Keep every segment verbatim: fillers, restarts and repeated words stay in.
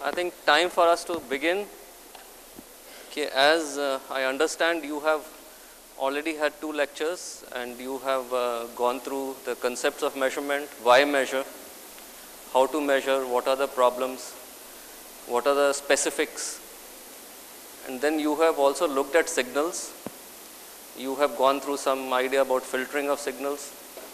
I think time for us to begin. Okay, as uh, I understand, you have already had two lectures and you have uh, gone through the concepts of measurement, why measure, how to measure, what are the problems, what are the specifics, and then you have also looked at signals. You have gone through some idea about filtering of signals.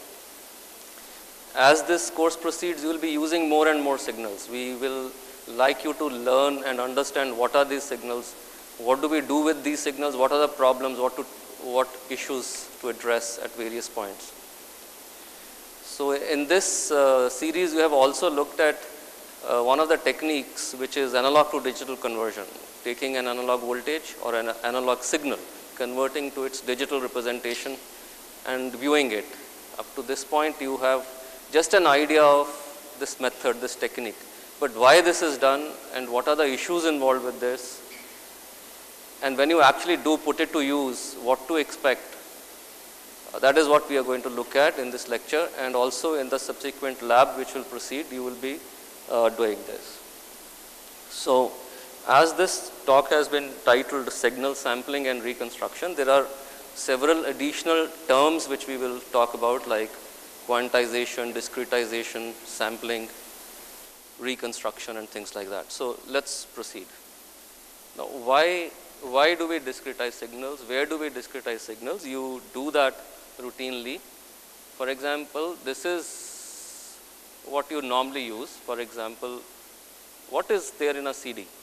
As this course proceeds, you will be using more and more signals. We will like you to learn and understand what are these signals, what do we do with these signals, what are the problems, what, to, what issues to address at various points. So in this uh, series, we have also looked at uh, one of the techniques, which is analog to digital conversion, taking an analog voltage or an analog signal, converting to its digital representation and viewing it. Up to this point, you have just an idea of this method, this technique. But why this is done and what are the issues involved with this, and when you actually do put it to use, what to expect, uh, that is what we are going to look at in this lecture, and also in the subsequent lab which will proceed, you will be uh, doing this. So, as this talk has been titled Signal Sampling and Reconstruction, there are several additional terms which we will talk about, like quantization, discretization, sampling, reconstruction, and things like that. So let's proceed. Now, why, why do we discretize signals? Where do we discretize signals? You do that routinely. For example, this is what you normally use. For example, what is there in a C D?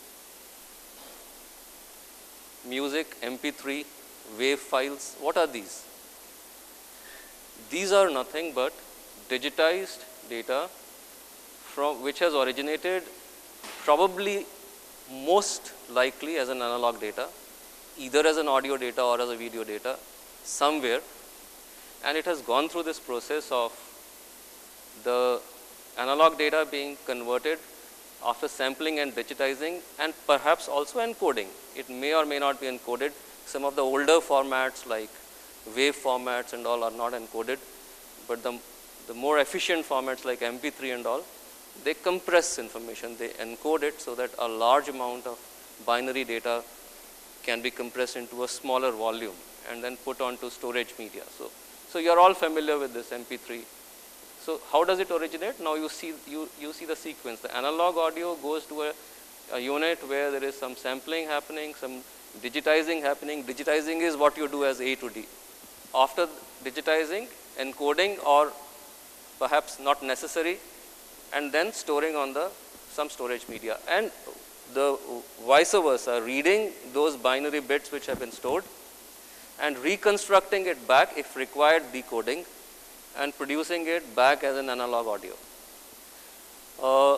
Music, M P three, wave files. What are these? These are nothing but digitized data from which has originated probably most likely as an analog data, either as an audio data or as a video data somewhere, and it has gone through this process of the analog data being converted after sampling and digitizing, and perhaps also encoding. It may or may not be encoded. Some of the older formats like wave formats and all are not encoded, but the, the more efficient formats like M P three and all, they compress information, they encode it so that a large amount of binary data can be compressed into a smaller volume and then put onto storage media. So, so you are all familiar with this M P three. So how does it originate? Now you see, you, you see the sequence. The analog audio goes to a, a unit where there is some sampling happening, some digitizing happening. Digitizing is what you do as A to D. After digitizing, encoding, or perhaps not necessary, and then storing on the some storage media, and the vice versa, reading those binary bits which have been stored and reconstructing it back if required, decoding, and producing it back as an analog audio. Uh,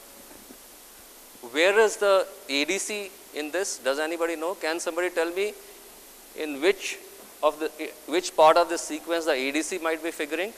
where is the A D C in this? Does anybody know? Can somebody tell me in which of the which part of the sequence the A D C might be figuring?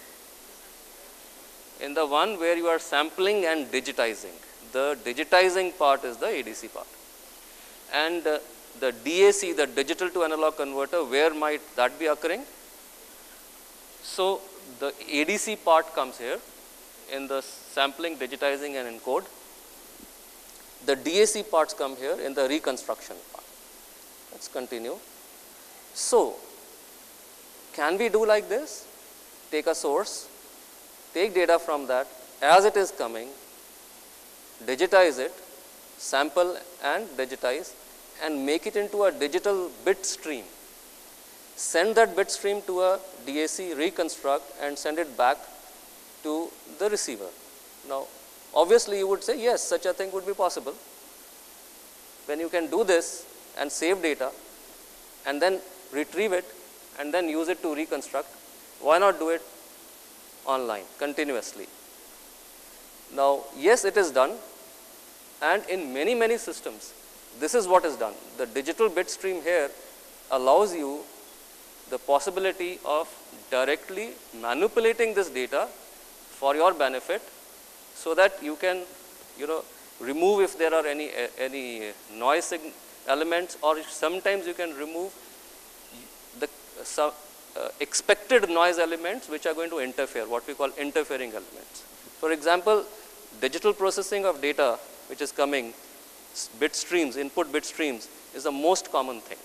In the one where you are sampling and digitizing. The digitizing part is the A D C part. And uh, the D A C, the digital to analog converter, where might that be occurring? So the A D C part comes here in the sampling, digitizing, and encode. The D A C parts come here in the reconstruction part. Let's continue. So, can we do like this? Take a source, take data from that as it is coming, digitize it, sample and digitize, and make it into a digital bit stream. Send that bit stream to a D A C, reconstruct, and send it back to the receiver. Now, obviously, you would say, yes, such a thing would be possible. When you can do this and save data and then retrieve it and then use it to reconstruct, why not do it online continuously? Now, yes, it is done, and in many, many systems, this is what is done. The digital bit stream here allows you the possibility of directly manipulating this data for your benefit, so that you can, you know, remove if there are any uh, any noise elements, or sometimes you can remove the uh, some, uh, expected noise elements which are going to interfere, what we call interfering elements. For example, digital processing of data which is coming, bit streams, input bit streams, is the most common thing.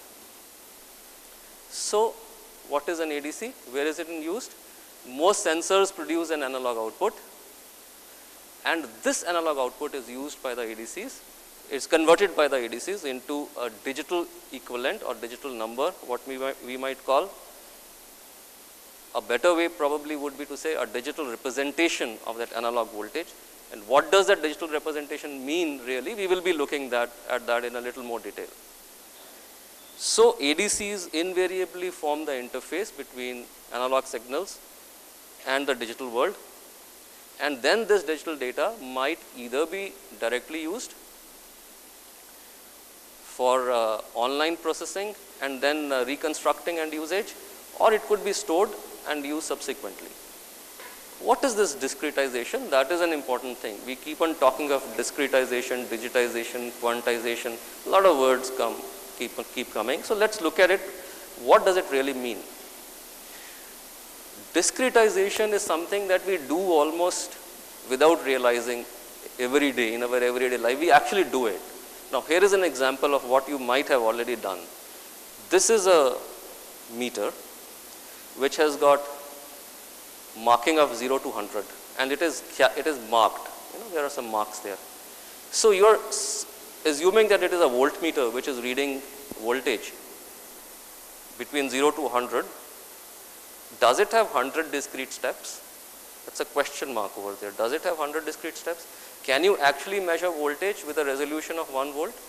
So what is an A D C? Where is it used? Most sensors produce an analog output, and this analog output is used by the A D Cs. It's converted by the A D Cs into a digital equivalent or digital number, what we might, we might call. A better way probably would be to say a digital representation of that analog voltage. And what does that digital representation mean really? We will be looking that, at that in a little more detail. So A D Cs invariably form the interface between analog signals and the digital world, and then this digital data might either be directly used for uh, online processing and then uh, reconstructing and usage, or it could be stored and used subsequently. What is this discretization? That is an important thing. We keep on talking of discretization, digitization, quantization. A lot of words come, keep, keep coming. So let's look at it. What does it really mean? Discretization is something that we do almost without realizing every day, in our everyday life. We actually do it. Now here is an example of what you might have already done. This is a meter which has got marking of zero to one hundred, and it is, it is marked. You know, there are some marks there. So you are assuming that it is a voltmeter which is reading voltage between zero to one hundred. Does it have one hundred discrete steps? That's a question mark over there. Does it have one hundred discrete steps? Can you actually measure voltage with a resolution of one volt?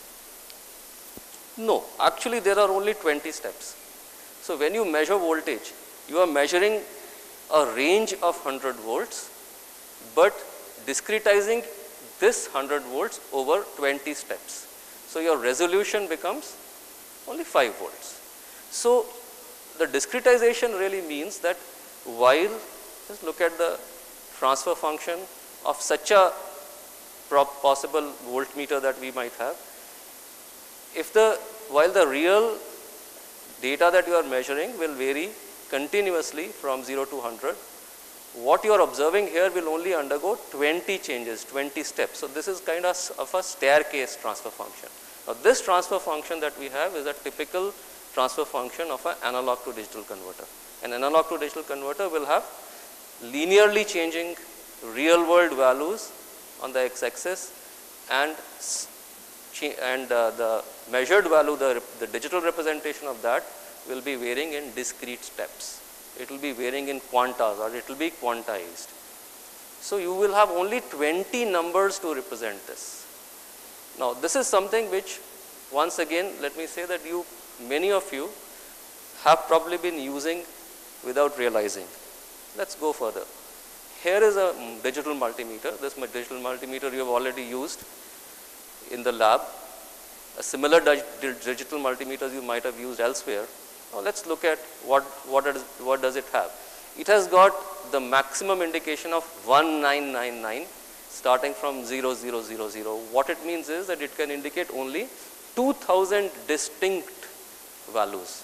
No, actually there are only twenty steps. So when you measure voltage, you are measuring a range of one hundred volts, but discretizing this one hundred volts over twenty steps. So your resolution becomes only five volts. So the discretization really means that while, just look at the transfer function of such a possible voltmeter that we might have. If the, while the real data that you are measuring will vary continuously from zero to one hundred, what you are observing here will only undergo twenty changes, twenty steps. So this is kind of, of a staircase transfer function. Now this transfer function that we have is a typical transfer function of an analog to digital converter. An analog to digital converter will have linearly changing real world values on the x-axis, and and uh, the measured value, the, the digital representation of that will be varying in discrete steps. It will be varying in quantas, or it will be quantized. So you will have only twenty numbers to represent this. Now this is something which, once again, let me say that you, many of you have probably been using without realizing. Let's go further. Here is a digital multimeter. This digital multimeter you have already used in the lab. A similar digital multimeters you might have used elsewhere. Now let's look at what, what, is, what does it have. It has got the maximum indication of one nine nine nine starting from zero zero zero zero. What it means is that it can indicate only two thousand distinct values.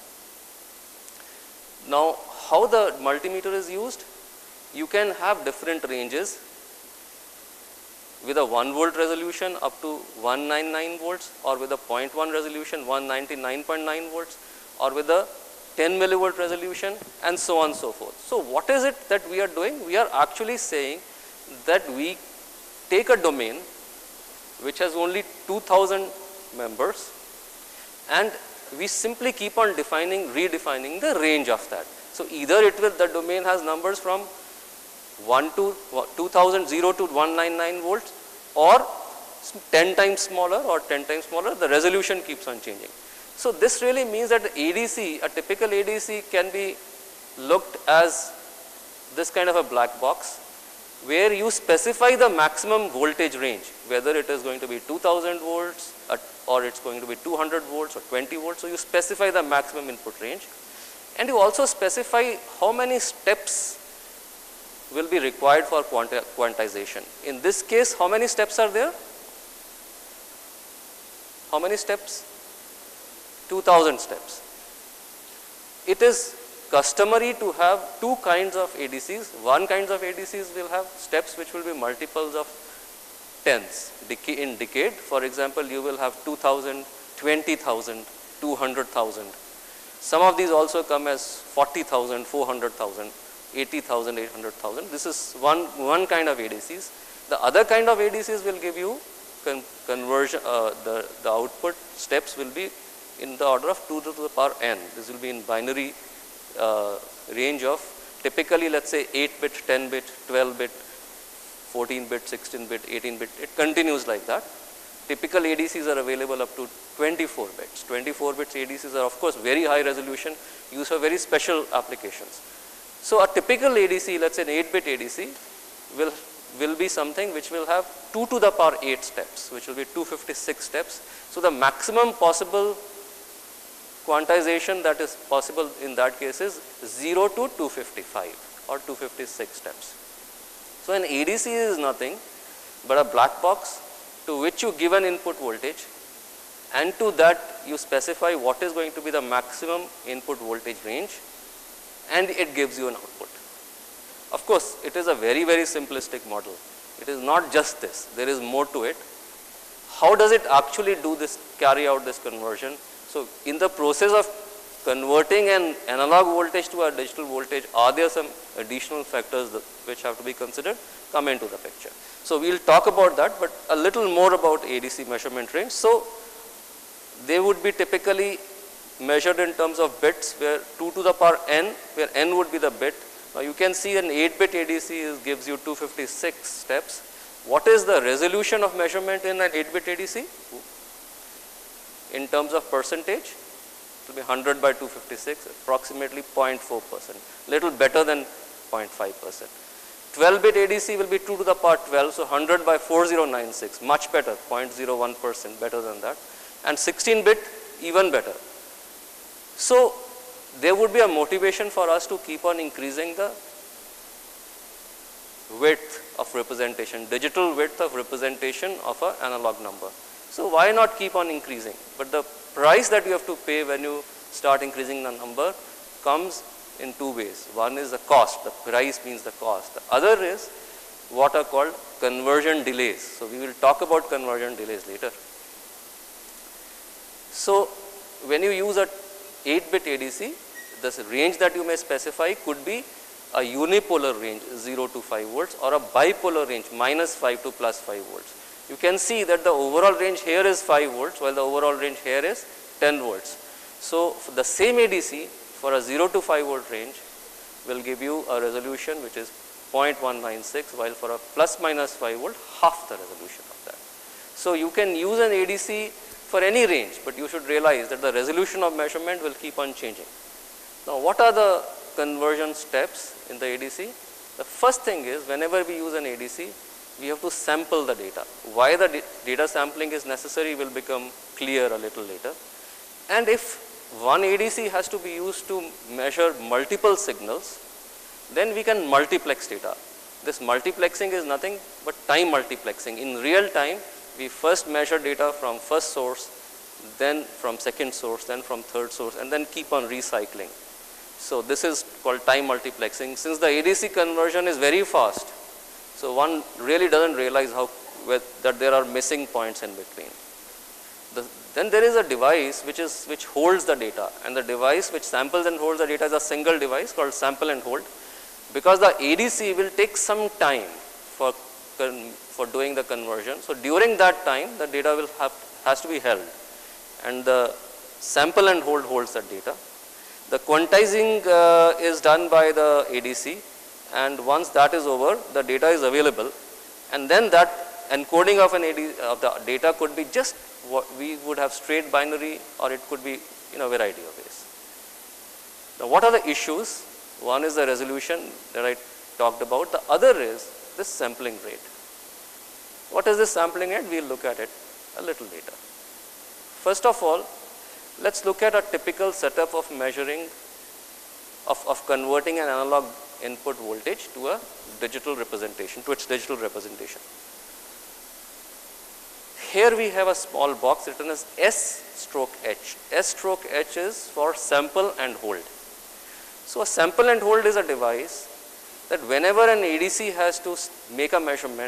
Now how the multimeter is used? You can have different ranges with a one volt resolution up to one ninety-nine volts, or with a zero point one resolution one ninety-nine point nine volts, or with a ten millivolt resolution, and so on and so forth. So what is it that we are doing? We are actually saying that we take a domain which has only two thousand members, and we simply keep on defining, redefining the range of that. So either it will, the domain has numbers from one to two thousand, zero to one ninety-nine volts, or ten times smaller or ten times smaller. The resolution keeps on changing. So this really means that the A D C, a typical A D C, can be looked as this kind of a black box, where you specify the maximum voltage range, whether it is going to be two thousand volts or it's going to be two hundred volts or twenty volts. So you specify the maximum input range, and you also specify how many steps will be required for quanti quantization. In this case, how many steps are there? How many steps? two thousand steps. It is customary to have two kinds of A D Cs. One kinds of A D Cs will have steps which will be multiples of tens. Decay in decade, for example, you will have two thousand, twenty thousand, two hundred thousand. Some of these also come as forty thousand, four hundred thousand, eighty thousand, eight hundred thousand. This is one, one kind of A D Cs. The other kind of A D Cs will give you con conversion, uh, the, the output steps will be in the order of two to the power n. This will be in binary uh, range of typically, let's say, eight bit, ten bit, twelve bit, fourteen bit, sixteen bit, eighteen bit. It continues like that. Typical A D Cs are available up to twenty-four bits. twenty-four bits A D Cs are of course very high resolution, used for very special applications. So a typical A D C, let's say an eight bit A D C, will, will be something which will have two to the power eight steps, which will be two hundred fifty-six steps. So the maximum possible quantization that is possible in that case is zero to two hundred fifty-five or two hundred fifty-six steps. So an A D C is nothing but a black box to which you give an input voltage, and to that you specify what is going to be the maximum input voltage range, and it gives you an output. Of course, it is a very, very simplistic model. It is not just this, there is more to it. How does it actually do this, carry out this conversion? So in the process of converting an analog voltage to a digital voltage, are there some additional factors that, which have to be considered, come into the picture. So we will talk about that, but a little more about A D C measurement range. So they would be typically measured in terms of bits, where two to the power n, where n would be the bit. Now you can see an eight bit A D C is, gives you two hundred fifty-six steps. What is the resolution of measurement in an eight bit A D C? In terms of percentage, it will be one hundred by two hundred fifty-six, approximately zero point four percent, little better than zero point five percent. twelve bit A D C will be two to the power twelve, so one hundred by four thousand ninety-six, much better, zero point zero one percent better than that, and sixteen bit even better. So there would be a motivation for us to keep on increasing the width of representation, digital width of representation of an analog number. So why not keep on increasing? But the price that you have to pay when you start increasing the number comes in two ways. One is the cost, the price means the cost. The other is what are called conversion delays. So we will talk about conversion delays later. So when you use a eight bit A D C, the range that you may specify could be a unipolar range, zero to five volts, or a bipolar range, minus five to plus five volts. You can see that the overall range here is five volts, while the overall range here is ten volts. So for the same A D C, for a zero to five volt range, will give you a resolution which is zero point one nine six, while for a plus minus five volt, half the resolution of that. So you can use an A D C for any range, but you should realize that the resolution of measurement will keep on changing. Now what are the conversion steps in the A D C? The first thing is, whenever we use an A D C, we have to sample the data. Why the data sampling is necessary will become clear a little later. And if one A D C has to be used to measure multiple signals, then we can multiplex data. This multiplexing is nothing but time multiplexing. In real time, we first measure data from first source, then from second source, then from third source, and then keep on recycling. So this is called time multiplexing. Since the A D C conversion is very fast, so one really doesn't realize how that there are missing points in between. The, then there is a device which is which holds the data, and the device which samples and holds the data is a single device called sample and hold. Because the A D C will take some time for for doing the conversion. So during that time, the data will have has to be held, and the sample and hold holds that data. The quantizing uh, is done by the A D C, and once that is over, the data is available, and then that encoding of an A D C of the data could be just what we would have straight binary, or it could be in a variety of ways. Now what are the issues? One is the resolution that I talked about. The other is this sampling rate. What is this sampling rate? We will look at it a little later. First of all, let's look at a typical setup of measuring, of, of converting an analog input voltage to a digital representation, to its digital representation. Here we have a small box written as S stroke H. S stroke H is for sample and hold. So a sample and hold is a device that whenever an A D C has to make a measurement,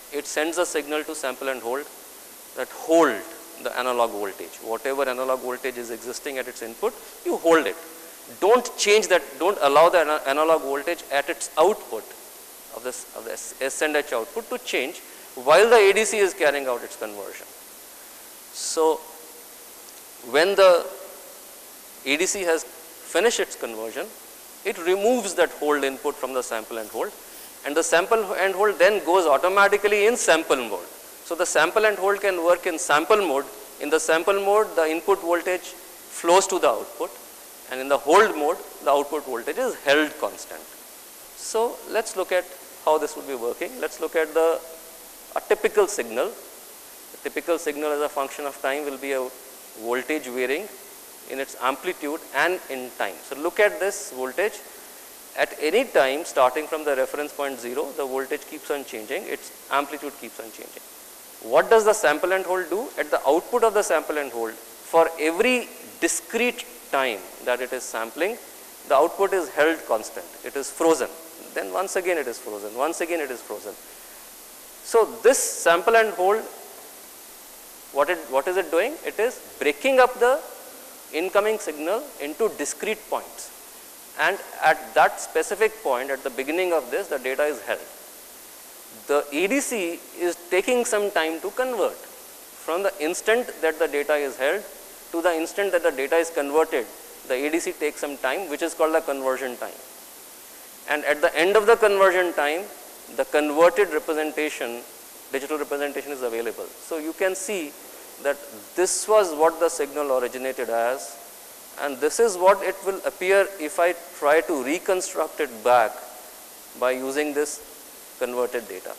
it sends a signal to sample and hold that hold the analog voltage. Whatever analog voltage is existing at its input, you hold it. Don't change that, don't allow the analog voltage at its output of this of the S and H output to change while the A D C is carrying out its conversion. So when the A D C has finished its conversion, it removes that hold input from the sample and hold, and the sample and hold then goes automatically in sample mode. So the sample and hold can work in sample mode. In the sample mode, the input voltage flows to the output, and in the hold mode, the output voltage is held constant. So let's look at how this would be working. Let's look at the a typical signal. The typical signal as a function of time will be a voltage varying in its amplitude and in time. So look at this voltage. At any time starting from the reference point zero, the voltage keeps on changing, its amplitude keeps on changing. What does the sample and hold do? At the output of the sample and hold, for every discrete time that it is sampling, the output is held constant, it is frozen. Then once again it is frozen, once again it is frozen. So this sample and hold, what, it, what is it doing? It is breaking up the incoming signal into discrete points. And at that specific point, at the beginning of this, the data is held. The A D C is taking some time to convert. From the instant that the data is held to the instant that the data is converted, the A D C takes some time, which is called the conversion time. And at the end of the conversion time, the converted representation, digital representation is available. So you can see that this was what the signal originated as, and this is what it will appear if I try to reconstruct it back by using this converted data.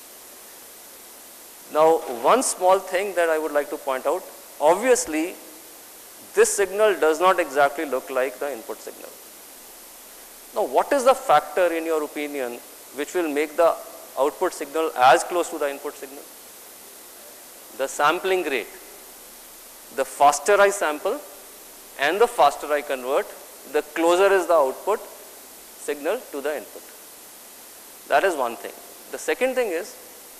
Now, one small thing that I would like to point out, obviously this signal does not exactly look like the input signal. Now, what is the factor in your opinion which will make the output signal as close to the input signal? The sampling rate. The faster I sample and the faster I convert, the closer is the output signal to the input. That is one thing. The second thing is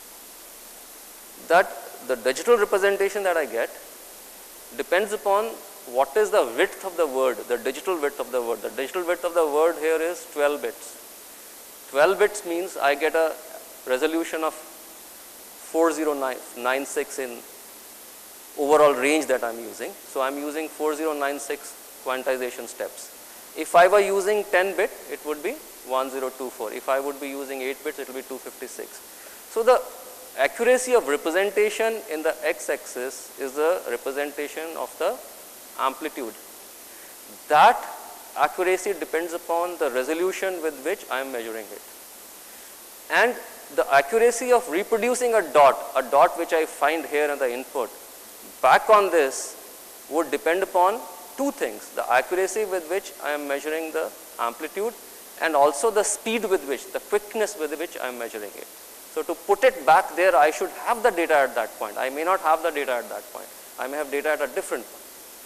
that the digital representation that I get depends upon what is the width of the word, the digital width of the word. The digital width of the word here is twelve bits. twelve bits means I get a resolution of four zero nine six in overall range that I am using. So I am using four zero nine six quantization steps. If I were using ten bit, it would be one zero two four. If I would be using eight bits, it will be two fifty-six. So the accuracy of representation in the x-axis is the representation of the amplitude. That accuracy depends upon the resolution with which I am measuring it. And the accuracy of reproducing a dot, a dot which I find here in the input, back on this would depend upon two things: the accuracy with which I am measuring the amplitude and also the speed with which, the quickness with which I am measuring it. So to put it back there, I should have the data at that point. I may not have the data at that point. I may have data at a different point.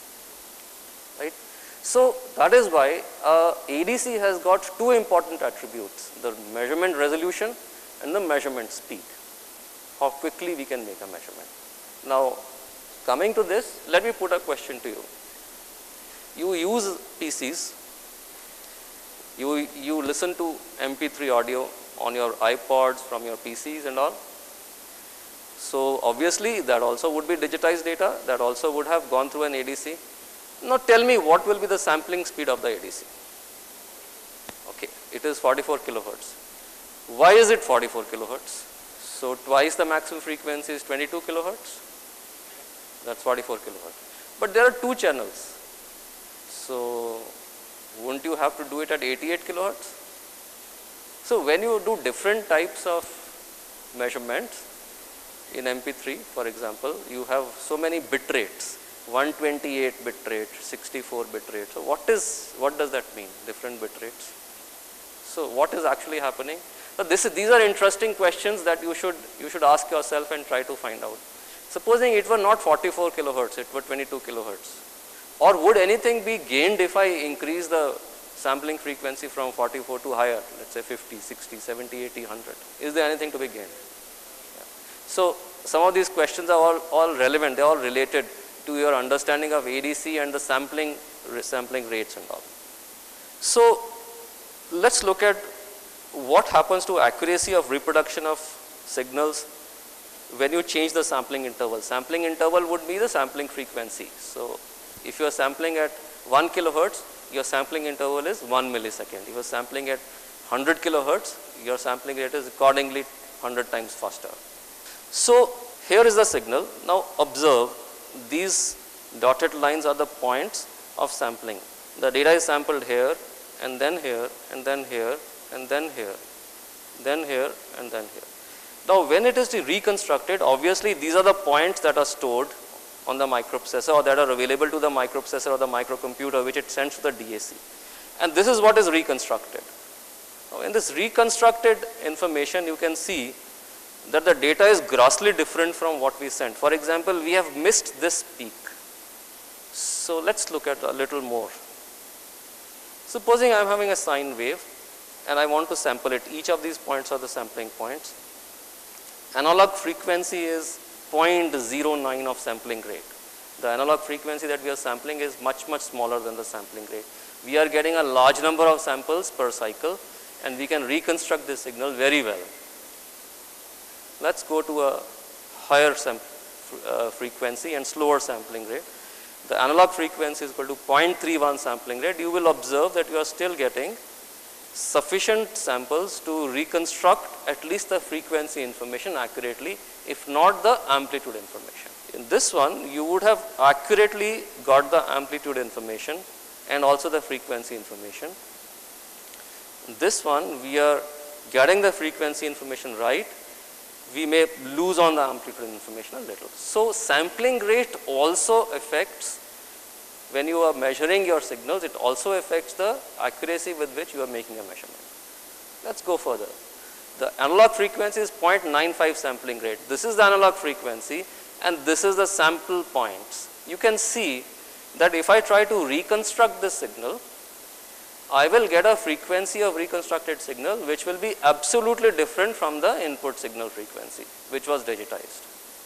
Right? So that is why uh, A D C has got two important attributes: the measurement resolution and the measurement speed. How quickly we can make a measurement. Now, coming to this, let me put a question to you. You use P Cs, you, you listen to M P three audio on your iPods from your P Cs and all. So obviously that also would be digitized data, that also would have gone through an A D C. Now tell me what will be the sampling speed of the A D C. Okay, it is forty-four kilohertz. Why is it forty-four kilohertz? So twice the maximum frequency is twenty-two kilohertz. That's forty-four kilohertz. But there are two channels. So wouldn't you have to do it at eighty-eight kilohertz? So when you do different types of measurements in M P three, for example, you have so many bit rates, one twenty-eight bit rate, sixty-four bit rate. So what is, what does that mean, different bit rates? So what is actually happening? So this, these are interesting questions that you should, you should ask yourself and try to find out. Supposing it were not forty-four kilohertz, it were twenty-two kilohertz. Or would anything be gained if I increase the sampling frequency from forty-four to higher, let's say fifty, sixty, seventy, eighty, one hundred? Is there anything to be gained? Yeah. So some of these questions are all, all relevant, they are all related to your understanding of A D C and the sampling, sampling rates and all. So let's look at what happens to accuracy of reproduction of signals when you change the sampling interval. Sampling interval would be the sampling frequency. So if you are sampling at one kilohertz, your sampling interval is one millisecond. If you are sampling at one hundred kilohertz, your sampling rate is accordingly one hundred times faster. So here is the signal. Now observe, these dotted lines are the points of sampling. The data is sampled here, and then here, and then here, and then here, then here, and then here. Now when it is reconstructed, obviously these are the points that are stored on the microprocessor or that are available to the microprocessor or the microcomputer which it sends to the D A C. And this is what is reconstructed. Now in this reconstructed information, you can see that the data is grossly different from what we sent. For example, we have missed this peak. So let's look at a little more. Supposing I am having a sine wave and I want to sample it. Each of these points are the sampling points. Analog frequency is zero point zero nine of sampling rate. The analog frequency that we are sampling is much, much smaller than the sampling rate. We are getting a large number of samples per cycle, and we can reconstruct this signal very well. Let's go to a higher uh, frequency and slower sampling rate. The analog frequency is equal to zero point three one sampling rate. You will observe that you are still getting sufficient samples to reconstruct at least the frequency information accurately, if not the amplitude information. In this one, you would have accurately got the amplitude information and also the frequency information. In this one, we are getting the frequency information right. We may lose on the amplitude information a little. So sampling rate also affects, when you are measuring your signals, it also affects the accuracy with which you are making a measurement. Let's go further. The analog frequency is zero point nine five sampling rate. This is the analog frequency and this is the sample points. You can see that if I try to reconstruct this signal, I will get a frequency of reconstructed signal which will be absolutely different from the input signal frequency, which was digitized.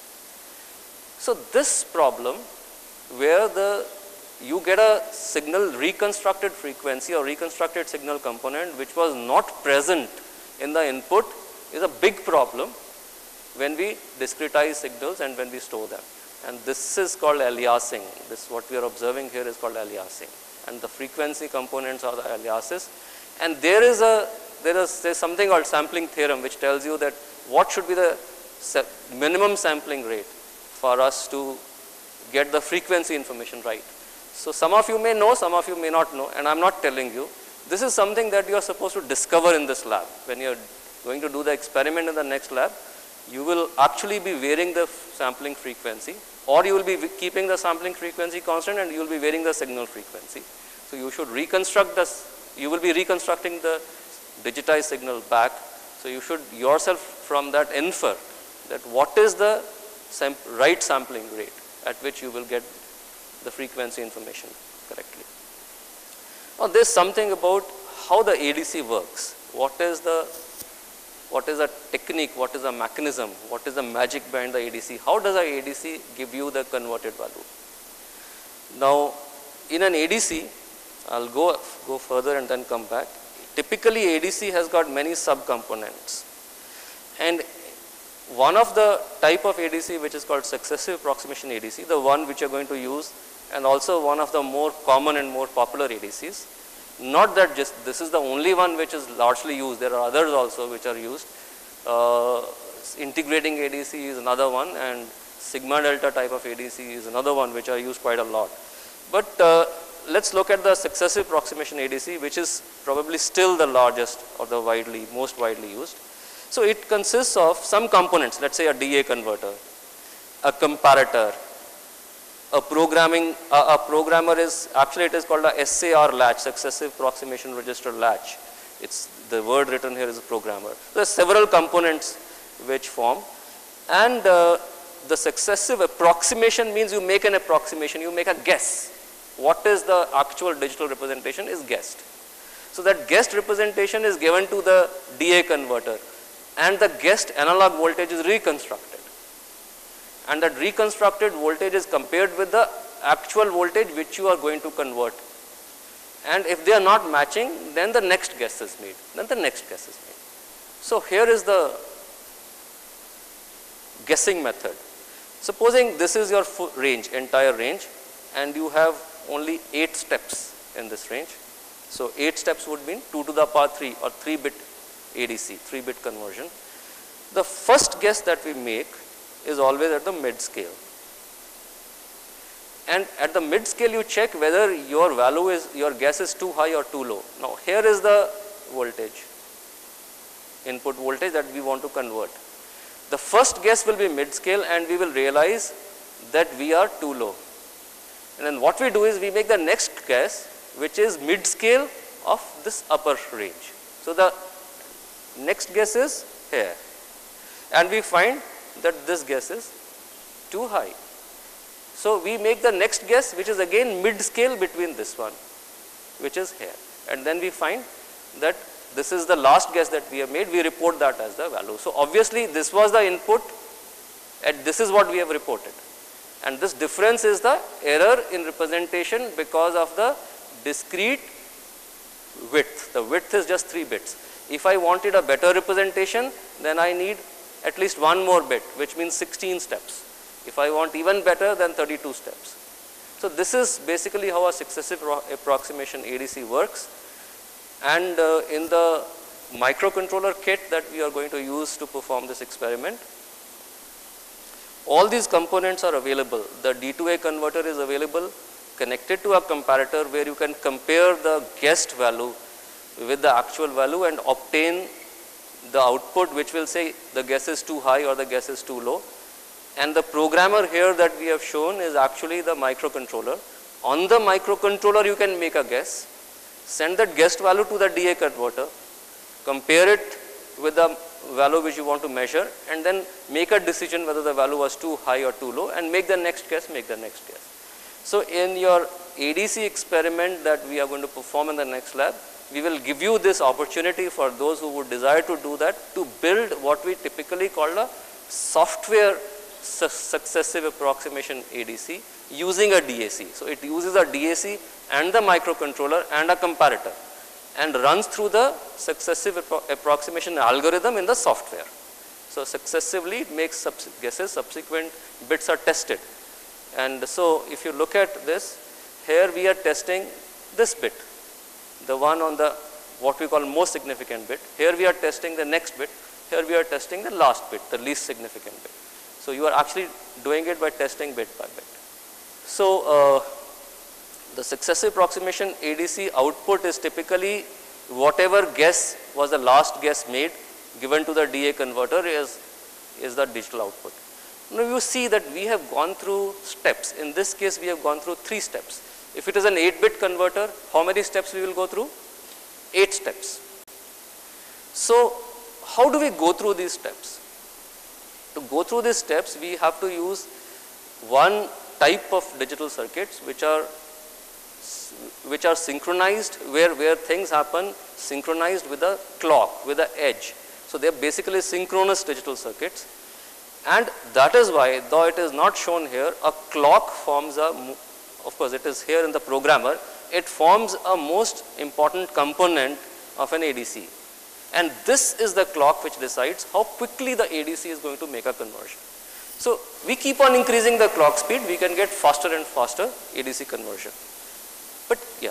So this problem where the you get a signal reconstructed frequency or reconstructed signal component which was not present in the input is a big problem when we discretize signals and when we store them. And this is called aliasing. This what we are observing here is called aliasing. And the frequency components are the aliases. And there is a there is there's something called sampling theorem which tells you that what should be the minimum sampling rate for us to get the frequency information right. So some of you may know, some of you may not know, and I am not telling you. This is something that you are supposed to discover in this lab. When you are going to do the experiment in the next lab, you will actually be varying the sampling frequency, or you will be keeping the sampling frequency constant and you will be varying the signal frequency. So you should reconstruct this, you will be reconstructing the digitized signal back. So you should yourself from that infer that what is the sam right sampling rate at which you will get the frequency information correctly. Now there is something about how the A D C works. What is the what is the technique, what is the mechanism, what is the magic behind the A D C? How does a A D C give you the converted value? Now in an A D C, I will go, go further and then come back. Typically A D C has got many subcomponents, and one of the type of A D C which is called successive approximation A D C, the one which you are going to use, and also one of the more common and more popular A D Cs. Not that just this is the only one which is largely used, there are others also which are used. Uh, integrating A D C is another one, and sigma delta type of A D C is another one which are used quite a lot. But uh, let's look at the successive approximation A D C, which is probably still the largest or the widely, most widely used. So it consists of some components, let's say a D A converter, a comparator, a programming, a, a programmer is, actually it is called a S A R latch, successive approximation register latch. It's the word written here is a programmer. There are several components which form, and uh, the successive approximation means you make an approximation, you make a guess. What is the actual digital representation is guessed. So that guessed representation is given to the D A converter, and the guessed analog voltage is reconstructed. and that reconstructed voltage is compared with the actual voltage which you are going to convert. And if they are not matching, then the next guess is made, then the next guess is made. So here is the guessing method. Supposing this is your range, entire range, and you have only eight steps in this range. So eight steps would mean two to the power three or three bit A D C, three bit conversion. The first guess that we make is always at the mid scale. And at the mid scale you check whether your value is, your guess is too high or too low. Now here is the voltage, input voltage that we want to convert. The first guess will be mid scale and we will realize that we are too low. And then what we do is we make the next guess which is mid scale of this upper range. So the next guess is here and we find that this guess is too high. So we make the next guess which is again mid scale between this one which is here, and then we find that this is the last guess that we have made, we report that as the value. So obviously this was the input and this is what we have reported, and this difference is the error in representation because of the discrete width. The width is just three bits. If I wanted a better representation, then I need at least one more bit, which means sixteen steps. If I want even better, then thirty-two steps. So this is basically how a successive approximation A D C works. And uh, in the microcontroller kit that we are going to use to perform this experiment, all these components are available. The D to A converter is available, connected to a comparator where you can compare the guessed value with the actual value and obtain the output which will say the guess is too high or the guess is too low. And the programmer here that we have shown is actually the microcontroller. On the microcontroller you can make a guess, send that guessed value to the D A converter, compare it with the value which you want to measure, and then make a decision whether the value was too high or too low and make the next guess, make the next guess. So in your A D C experiment that we are going to perform in the next lab, we will give you this opportunity for those who would desire to do that, to build what we typically call a software su successive approximation A D C using a D A C. So it uses a D A C and the microcontroller and a comparator and runs through the successive appro approximation algorithm in the software. So successively it makes subs guesses, subsequent bits are tested. And so if you look at this, here we are testing this bit, the one on the what we call most significant bit. Here we are testing the next bit. Here we are testing the last bit, the least significant bit. So you are actually doing it by testing bit by bit. So uh, the successive approximation A D C output is typically whatever guess was the last guess made given to the D A converter is, is the digital output. Now you see that we have gone through steps. In this case we have gone through three steps. If it is an eight bit converter, how many steps we will go through? eight steps. So how do we go through these steps? To go through these steps, we have to use one type of digital circuits which are which are synchronized, where, where things happen synchronized with a clock, with an edge. So they are basically synchronous digital circuits. And that is why, though it is not shown here, a clock forms a, of course it is here in the programmer, it forms a most important component of an A D C. And this is the clock which decides how quickly the A D C is going to make a conversion. So we keep on increasing the clock speed, we can get faster and faster A D C conversion. But yeah.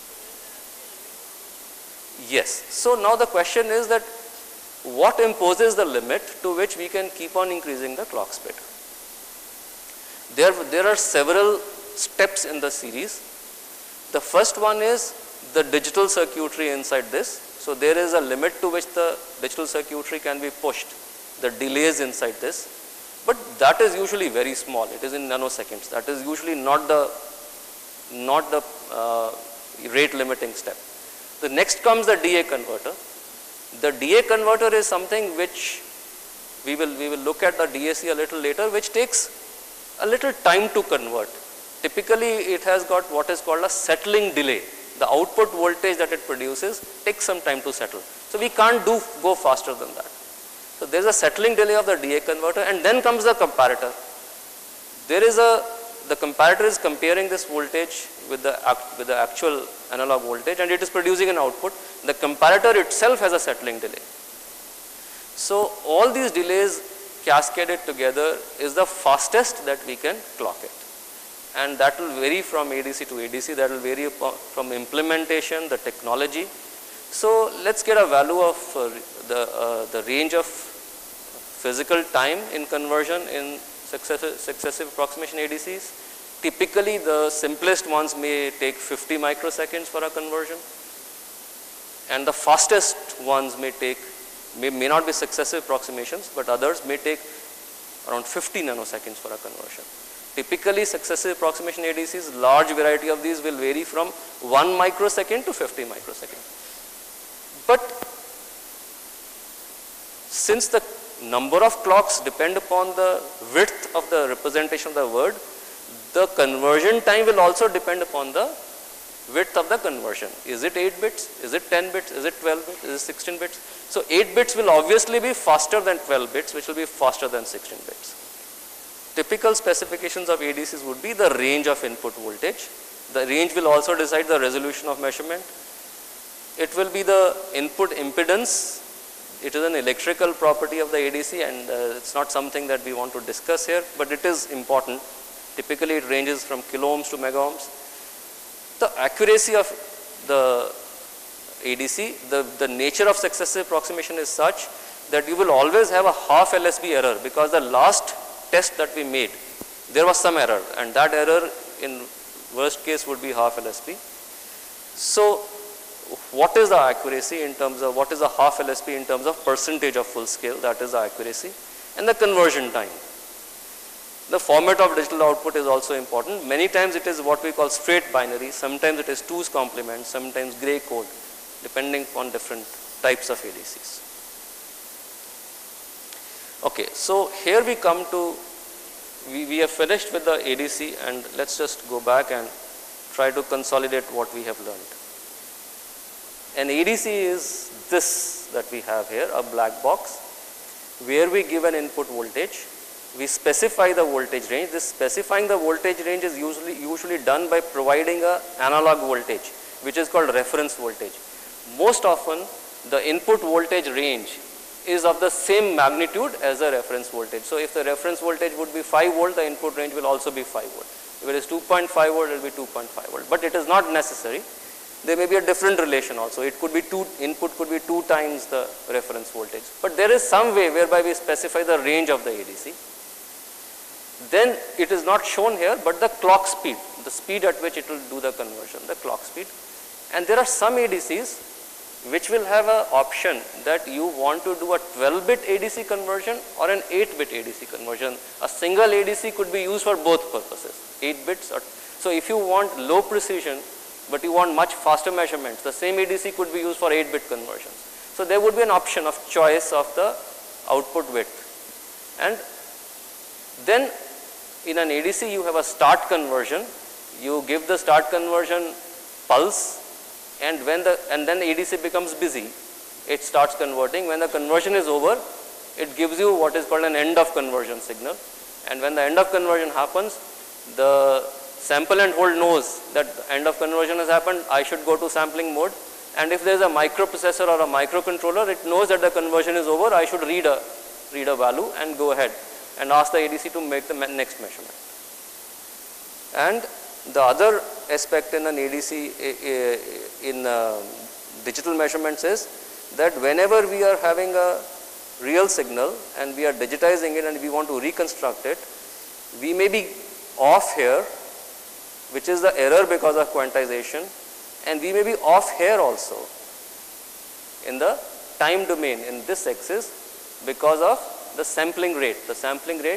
Yes. So now the question is that what imposes the limit to which we can keep on increasing the clock speed? There, there are several steps in the series. The first one is the digital circuitry inside this. So there is a limit to which the digital circuitry can be pushed, the delays inside this, but that is usually very small. It is in nanoseconds. That is usually not the not the uh, rate limiting step. The next comes the D A converter. The D A converter is something which we will we will look at the D A C a little later, which takes a little time to convert. Typically, it has got what is called a settling delay. The output voltage that it produces takes some time to settle. So we can't do go faster than that. So there is a settling delay of the D A converter, and then comes the comparator. there is a, the comparator is comparing this voltage with the, with the actual analog voltage, and it is producing an output. The comparator itself has a settling delay. So all these delays cascaded together is the fastest that we can clock it. And that will vary from A D C to A D C, that will vary from implementation, the technology. So let's get a value of uh, the, uh, the range of physical time in conversion in successive, successive approximation A D Cs. Typically the simplest ones may take fifty microseconds for a conversion, and the fastest ones may take, may, may not be successive approximations, but others may take around fifty nanoseconds for a conversion. Typically successive approximation A D Cs, large variety of these will vary from one microsecond to fifty microseconds. But since the number of clocks depend upon the width of the representation of the word, the conversion time will also depend upon the width of the conversion. Is it eight bits? Is it ten bits? Is it twelve bits? Is it sixteen bits? So eight bits will obviously be faster than twelve bits, which will be faster than sixteen bits. Typical specifications of A D Cs would be the range of input voltage. The range will also decide the resolution of measurement. It will be the input impedance. It is an electrical property of the A D C, and uh, it's not something that we want to discuss here, but it is important. Typically it ranges from kilo ohms to mega ohms. The accuracy of the A D C, the, the nature of successive approximation is such that you will always have a half L S B error, because the last test that we made, there was some error, and that error in worst case would be half L S B. So what is the accuracy in terms of, what is the half L S B in terms of percentage of full scale, that is the accuracy, and the conversion time. The format of digital output is also important. Many times it is what we call straight binary, sometimes it is two's complement, sometimes gray code, depending on different types of A D Cs. Okay, so here we come to, we, we have finished with the A D C, and let's just go back and try to consolidate what we have learned. An A D C is this that we have here, a black box, where we give an input voltage. We specify the voltage range. This specifying the voltage range is usually, usually done by providing a analog voltage, which is called reference voltage. Most often the input voltage range is of the same magnitude as the reference voltage. So if the reference voltage would be five volt, the input range will also be five volt. If it is two point five volt, it will be two point five volt. But it is not necessary. There may be a different relation also. It could be two, input could be two times the reference voltage. But there is some way whereby we specify the range of the A D C. Then it is not shown here, but the clock speed, the speed at which it will do the conversion, the clock speed. And there are some A D Cs which will have an option that you want to do a twelve bit A D C conversion or an eight bit A D C conversion. A single A D C could be used for both purposes, eight bits. Or, so if you want low precision, but you want much faster measurements, the same A D C could be used for eight bit conversions. So there would be an option of choice of the output width. And then in an A D C you have a start conversion. You give the start conversion pulse, and when the and then the A D C becomes busy, it starts converting. When the conversion is over, it gives you what is called an end of conversion signal. And when the end of conversion happens, the sample and hold knows that end of conversion has happened, I should go to sampling mode. And if there is a microprocessor or a microcontroller, it knows that the conversion is over, I should read a, read a value and go ahead and ask the A D C to make the next measurement. And the other aspect in an A D C in uh, digital measurements is that whenever we are having a real signal and we are digitizing it and we want to reconstruct it, we may be off here, which is the error because of quantization, and we may be off here also in the time domain in this axis because of the sampling rate. The sampling rate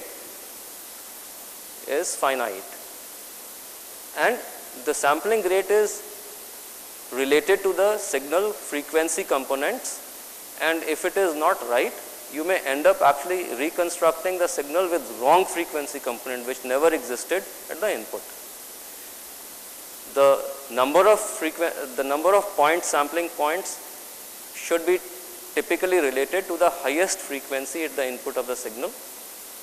is finite, and the sampling rate is related to the signal frequency components, and if it is not right, you may end up actually reconstructing the signal with wrong frequency component which never existed at the input. The number of frequen- the number of points, sampling points, should be typically related to the highest frequency at the input of the signal,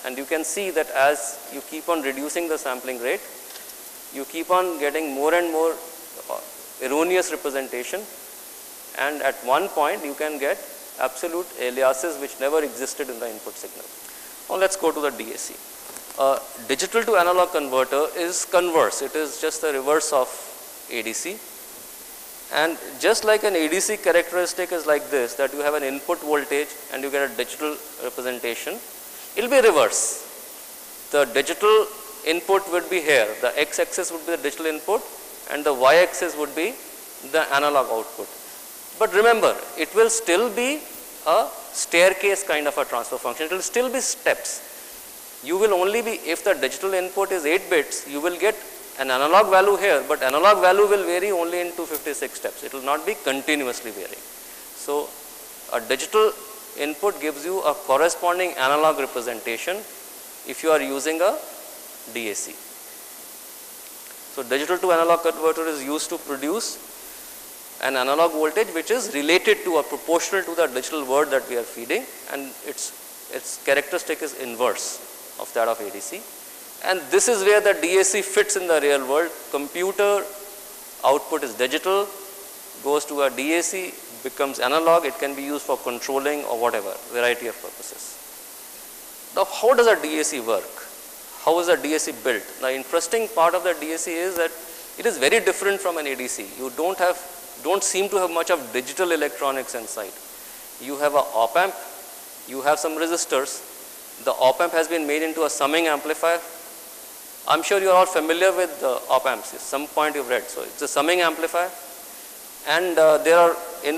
And you can see that as you keep on reducing the sampling rate, you keep on getting more and more erroneous representation, and at one point you can get absolute aliases which never existed in the input signal. Now let's go to the D A C. A digital to analog converter is converse. It is just the reverse of A D C. And just like an A D C characteristic is like this, that you have an input voltage and you get a digital representation, it will be reverse. The digital input would be here, the x-axis would be the digital input and the y-axis would be the analog output. But remember, it will still be a staircase kind of a transfer function, it will still be steps. You will only be, if the digital input is eight bits, you will get an analog value here, but analog value will vary only in two hundred fifty-six steps. It will not be continuously varying. So, a digital input gives you a corresponding analog representation if you are using a D A C. So, digital to analog converter is used to produce an analog voltage which is related to or proportional to the digital word that we are feeding, and its, its characteristic is inverse of that of A D C. And this is where the D A C fits in the real world. Computer output is digital, goes to a D A C, becomes analog, it can be used for controlling or whatever, variety of purposes. Now, how does a D A C work? How is a D A C built? The interesting part of the D A C is that it is very different from an A D C. You don't have, don't seem to have much of digital electronics inside. You have a op-amp, you have some resistors. The op-amp has been made into a summing amplifier. I'm sure you are all familiar with the op-amps. At some point you've read. So, it's a summing amplifier, and uh, there are in,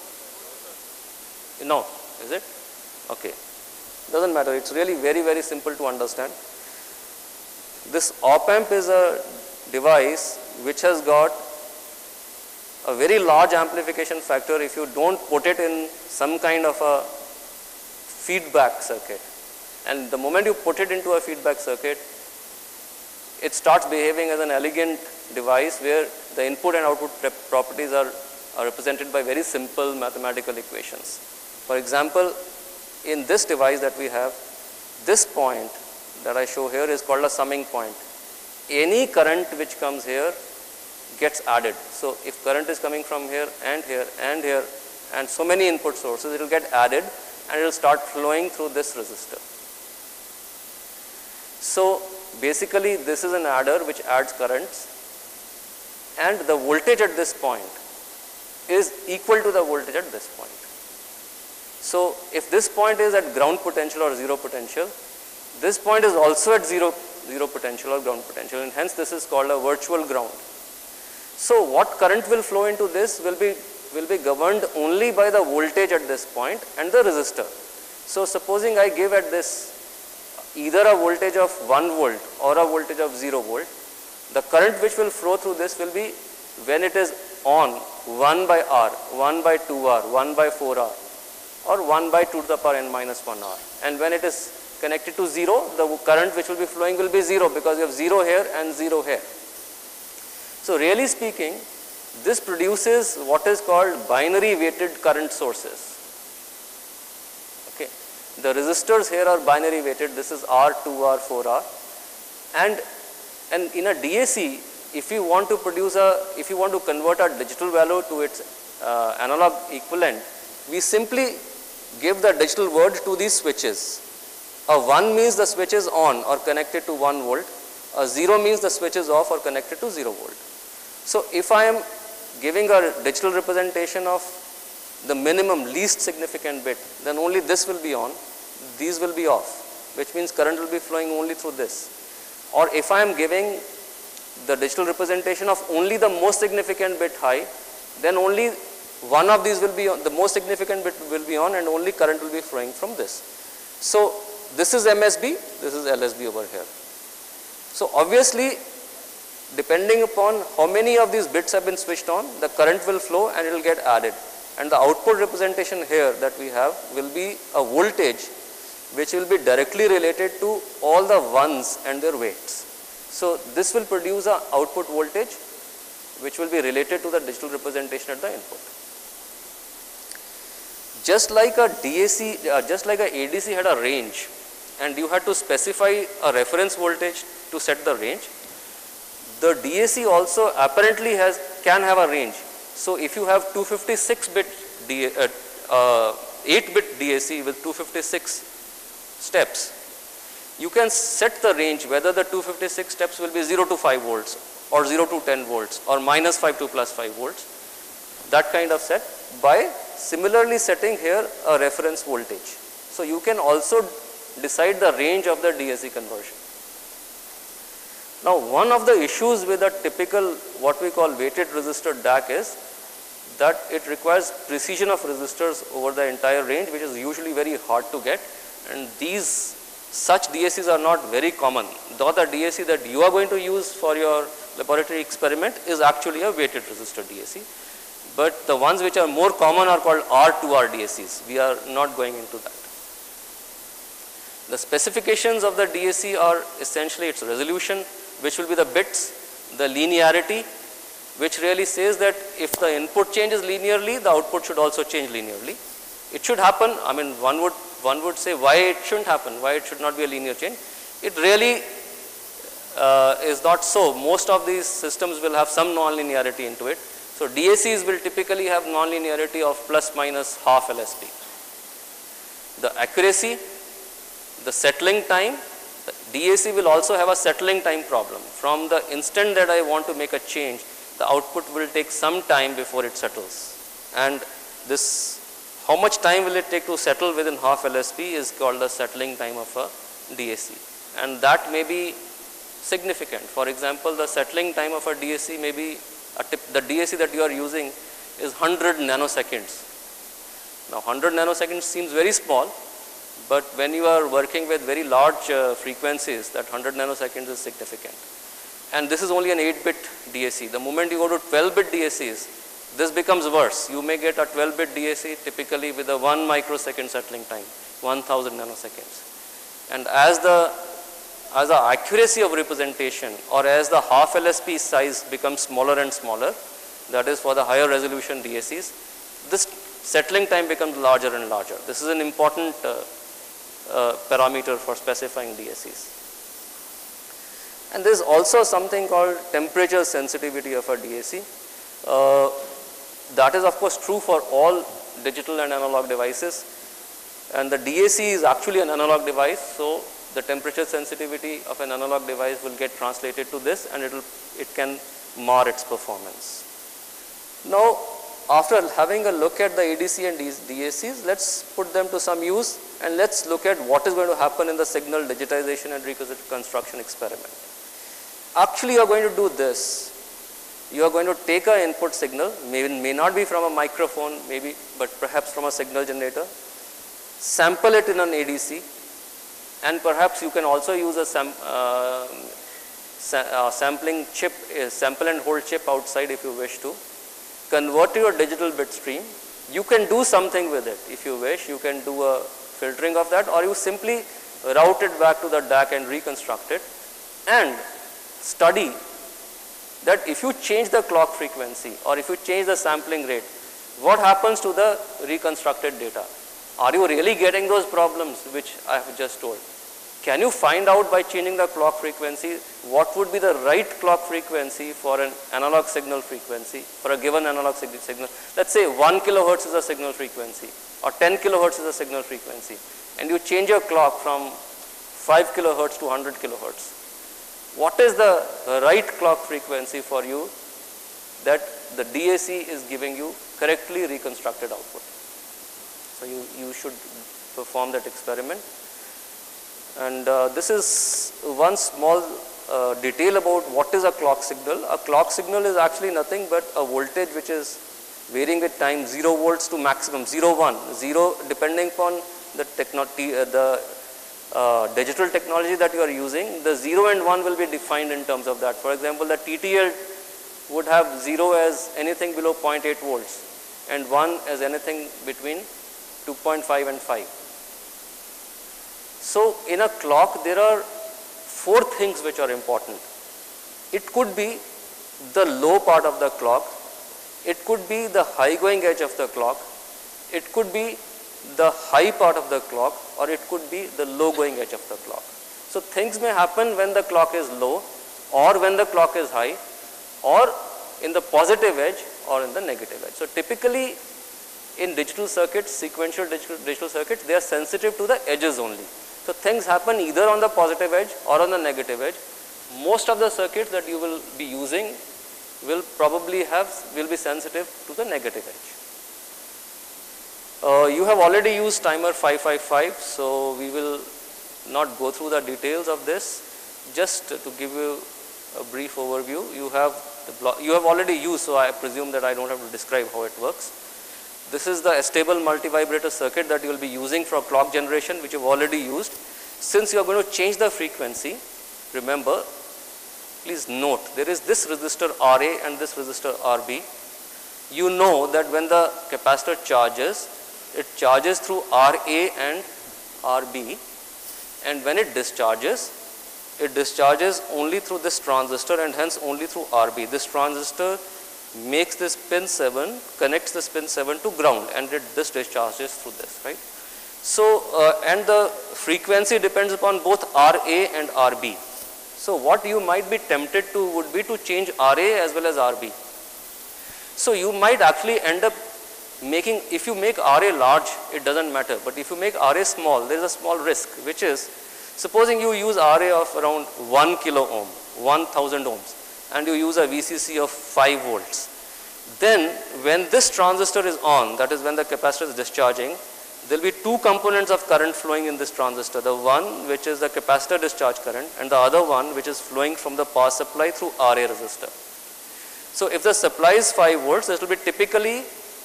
no, is it? Okay. Doesn't matter. It's really very, very simple to understand. This op-amp is a device which has got a very large amplification factor if you don't put it in some kind of a feedback circuit. And the moment you put it into a feedback circuit, it starts behaving as an elegant device where the input and output properties are, are represented by very simple mathematical equations. For example, in this device that we have, this point that I show here is called a summing point. Any current which comes here gets added. So, if current is coming from here and here and here and so many input sources, it will get added and it will start flowing through this resistor. So, basically this is an adder which adds currents, and the voltage at this point is equal to the voltage at this point. So, if this point is at ground potential or zero potential, this point is also at zero, zero potential or ground potential, and hence this is called a virtual ground. So, what current will flow into this will be, will be governed only by the voltage at this point and the resistor. So, supposing I give at this either a voltage of one volt or a voltage of zero volt, the current which will flow through this will be, when it is on, one by R, one by two R, one by four R, or one by two to the power n minus one R. And when it is connected to zero, the current which will be flowing will be zero, because you have zero here and zero here. So, really speaking, this produces what is called binary weighted current sources. Okay. The resistors here are binary weighted. This is R, two R, four R, and and in a D A C, if you want to produce a, if you want to convert a digital value to its uh, analog equivalent, we simply give the digital word to these switches. A one means the switch is on or connected to one volt. A zero means the switch is off or connected to zero volt. So, if I am giving a digital representation of the minimum least significant bit, then only this will be on, these will be off, which means current will be flowing only through this. Or if I am giving the digital representation of only the most significant bit high, then only one of these will be on, the most significant bit will be on, and only current will be flowing from this. So, this is M S B, this is L S B over here. So, obviously, depending upon how many of these bits have been switched on, the current will flow and it will get added. And the output representation here that we have will be a voltage which will be directly related to all the ones and their weights. So, this will produce a output voltage which will be related to the digital representation at the input. Just like a D A C, uh, just like a A D C had a range, and you had to specify a reference voltage to set the range. The D A C also apparently has can have a range. So if you have two fifty-six bit uh, uh, eight bit D A C with two fifty-six steps, you can set the range whether the two fifty-six steps will be zero to five volts or zero to ten volts or minus five to plus five volts, that kind of set, by similarly setting here a reference voltage. So you can also decide the range of the D A C conversion. Now one of the issues with a typical what we call weighted resistor D A C is that it requires precision of resistors over the entire range, which is usually very hard to get, and these such D A Cs are not very common, though the D A C that you are going to use for your laboratory experiment is actually a weighted resistor D A C, but the ones which are more common are called R two R D A Cs. We are not going into that. The specifications of the D A C are essentially its resolution, which will be the bits, the linearity, which really says that if the input changes linearly, the output should also change linearly. It should happen, I mean one would one would say why it shouldn't happen, why it should not be a linear change. It really uh, is not so. Most of these systems will have some non-linearity into it. So D A Cs will typically have non-linearity of plus minus half L S B. The accuracy, the settling time, the D A C will also have a settling time problem. From the instant that I want to make a change, the output will take some time before it settles, and this how much time will it take to settle within half L S B is called the settling time of a D A C, and that may be significant. For example, the settling time of a D A C may be a tip, the D A C that you are using is one hundred nanoseconds. Now one hundred nanoseconds seems very small, but when you are working with very large uh, frequencies, that one hundred nanoseconds is significant. And this is only an eight bit D A C. The moment you go to twelve bit D A Cs, this becomes worse. You may get a twelve bit D A C typically with a one microsecond settling time, one thousand nanoseconds. And as the as the accuracy of representation, or as the half L S P size becomes smaller and smaller, that is for the higher resolution D A Cs, this settling time becomes larger and larger. This is an important uh, uh, parameter for specifying D A Cs. And there is also something called temperature sensitivity of a D A C. Uh, that is of course true for all digital and analog devices, and the D A C is actually an analog device, so the temperature sensitivity of an analog device will get translated to this, and it will it can mar its performance. Now after having a look at the A D C and D A Cs, let us put them to some use, and let us look at what is going to happen in the signal digitization and reconstruction experiment. Actually you are going to do this. You are going to take an input signal, may, may not be from a microphone, maybe, but perhaps from a signal generator, sample it in an A D C, and perhaps you can also use a sam, uh, sa uh, sampling chip, a sample and hold chip outside if you wish to, convert to your digital bit stream. You can do something with it if you wish. You can do a filtering of that, or you simply route it back to the D A C and reconstruct it, and study that if you change the clock frequency or if you change the sampling rate, what happens to the reconstructed data? Are you really getting those problems which I have just told? Can you find out by changing the clock frequency what would be the right clock frequency for an analog signal frequency, for a given analog sig signal? Let's say one kilohertz is a signal frequency or ten kilohertz is a signal frequency, and you change your clock from five kilohertz to one hundred kilohertz. What is the right clock frequency for you that the D A C is giving you correctly reconstructed output? So you, you should perform that experiment. And uh, this is one small uh, detail about what is a clock signal. A clock signal is actually nothing but a voltage which is varying with time, zero volts to maximum, zero, one, zero depending upon the, techno uh, the uh, digital technology that you are using. The zero and one will be defined in terms of that. For example, the T T L would have zero as anything below zero point eight volts and one as anything between two point five and five. So in a clock there are four things which are important. It could be the low part of the clock, it could be the high going edge of the clock, it could be the high part of the clock, or it could be the low going edge of the clock. So things may happen when the clock is low or when the clock is high, or in the positive edge or in the negative edge. So typically in digital circuits, sequential digital, digital circuits, they are sensitive to the edges only. So things happen either on the positive edge or on the negative edge. Most of the circuits that you will be using will probably have, will be sensitive to the negative edge. Uh, you have already used timer five five five, so we will not go through the details of this. Just to give you a brief overview, you have the block, you have already used, so I presume that I don't have to describe how it works. This is the stable multivibrator circuit that you will be using for clock generation, which you have already used. Since you are going to change the frequency, remember, please note, there is this resistor R A and this resistor R B. You know that when the capacitor charges, it charges through R A and R B, and when it discharges, it discharges only through this transistor and hence only through R B. This transistor makes this pin seven, connects this pin seven to ground, and it, this discharges through this, right? So, uh, and the frequency depends upon both R A and R B. So what you might be tempted to would be to change R A as well as R B. So you might actually end up making, if you make R A large, it doesn't matter, but if you make R A small, there is a small risk, which is, supposing you use R A of around one kilo ohm, one thousand ohms, and you use a V C C of five volts. Then when this transistor is on, that is when the capacitor is discharging, there will be two components of current flowing in this transistor. The one which is the capacitor discharge current, and the other one which is flowing from the power supply through R A resistor. So if the supply is five volts, this will be typically,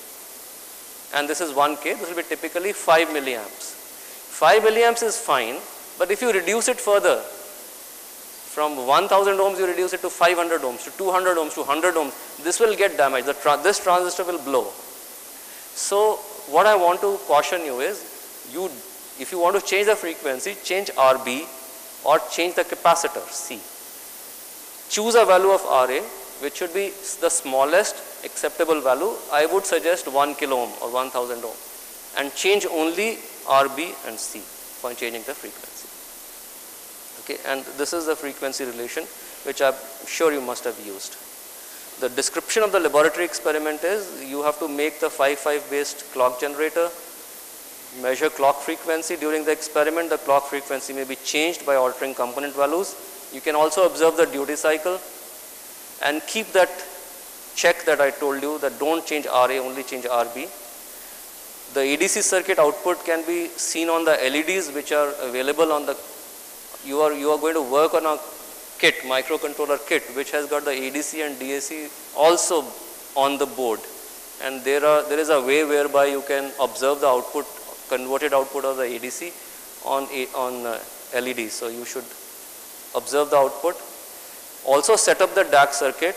and this is one K, this will be typically five milliamps. five milliamps is fine, but if you reduce it further, from one thousand ohms you reduce it to five hundred ohms, to two hundred ohms, to one hundred ohms, this will get damaged. The tra this transistor will blow. So what I want to caution you is, you, if you want to change the frequency, change R B or change the capacitor C. Choose a value of R A which should be the smallest acceptable value. I would suggest one kilo ohm or one thousand ohm, and change only R B and C for changing the frequency. Okay, and this is the frequency relation which I'm sure you must have used. The description of the laboratory experiment is, you have to make the five five based clock generator, measure clock frequency. During the experiment, the clock frequency may be changed by altering component values. You can also observe the duty cycle and keep that check that I told you, that don't change R A, only change R B. The A D C circuit output can be seen on the L E Ds which are available on the, you are, you are going to work on a kit, microcontroller kit, which has got the A D C and D A C also on the board. And there are, there is a way whereby you can observe the output, converted output of the A D C on, a, on uh, L E Ds. So you should observe the output. Also set up the D A C circuit,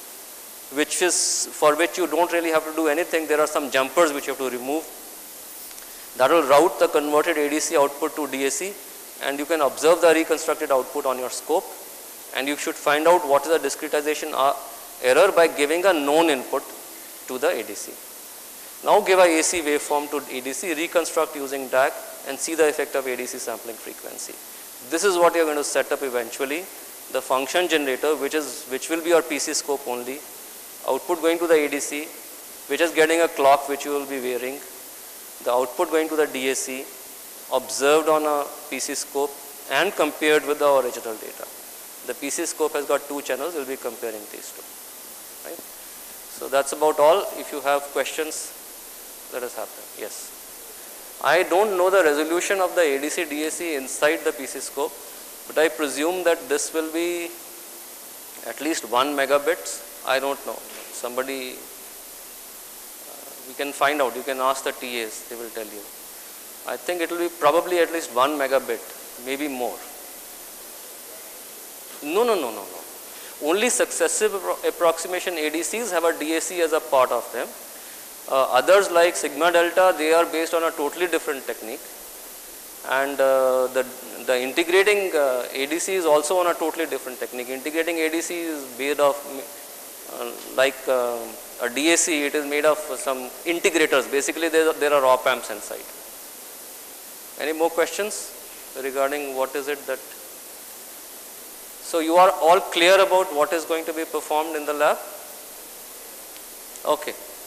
which is, for which you don't really have to do anything. There are some jumpers which you have to remove. That will route the converted A D C output to D A C, and you can observe the reconstructed output on your scope, and you should find out what is the discretization error by giving a known input to the A D C. Now give a A C waveform to A D C, reconstruct using D A C, and see the effect of A D C sampling frequency. This is what you are going to set up eventually. The function generator, which is, which will be your P C scope only, output going to the A D C, which is getting a clock which you will be wearing, the output going to the D A C, observed on a P C scope and compared with the original data. The P C scope has got two channels, we will be comparing these two. Right? So that's about all. If you have questions, let us have them. Yes. I don't know the resolution of the A D C D A C inside the P C scope, but I presume that this will be at least one megabits. I don't know. Somebody, uh, we can find out. You can ask the T As, they will tell you. I think it will be probably at least one megabit, maybe more. No, no, no, no, no. Only successive approximation A D Cs have a D A C as a part of them. Uh, others like Sigma Delta, they are based on a totally different technique. And uh, the, the integrating uh, A D C is also on a totally different technique. Integrating A D C is made of, uh, like uh, a D A C, it is made of some integrators. Basically, there, there are op amps inside. Any more questions regarding what is it that? So you are all clear about what is going to be performed in the lab? Okay.